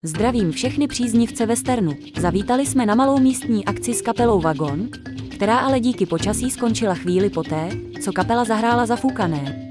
Zdravím všechny příznivce westernu. Zavítali jsme na malou místní akci s kapelou Vagon, která ale díky počasí skončila chvíli poté, co kapela zahrála Zafoukané.